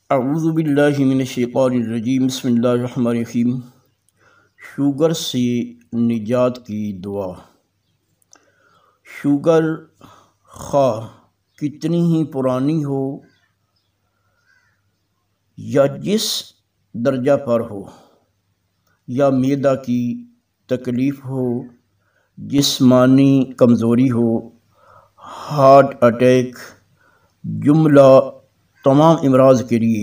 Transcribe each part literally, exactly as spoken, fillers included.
اعوذ باللہ من الشیطان الرجیم، بسم اللہ الرحمن الرحیم۔ شوگر سے نجات کی دعا۔ شوگر خواہ کتنی ہی پرانی ہو یا جس درجہ پر ہو، یا معدہ کی تکلیف ہو، جسمانی کمزوری ہو، ہارٹ اٹیک، جملہ تمام امراض کے لیے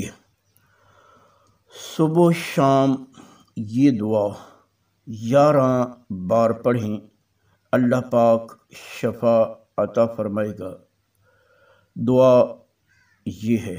صبح و شام یہ دعا گیارہ بار پڑھیں، اللہ پاک شفا عطا فرمائے گا۔ دعا یہ ہے،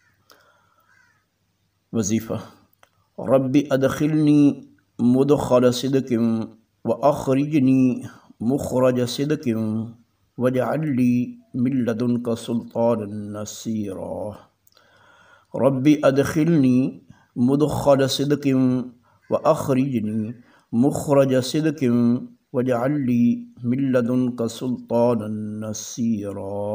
وظیفہ: رب ادخلنی مدخل صدق واخرجنی مخرج صدق واجعل لی من لدنک سلطانا نصیرا۔ رب ادخلنی مدخل صدق واخرجنی مخرج صدق واجعل لی من لدنک سلطانا نصیرا۔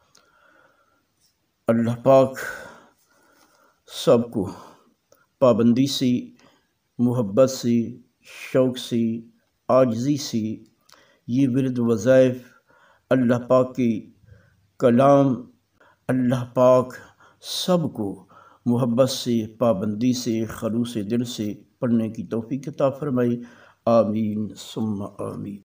اللہ پاک سب کو پابندی سے، محبت سے، شوق سے، عاجزی سے یہ ورد وظائف، اللہ پاک کے کلام، اللہ پاک سب کو محبت سے، پابندی سے، خلوص دل سے پڑھنے کی توفیق عطا فرمائے۔ آمین ثم آمین۔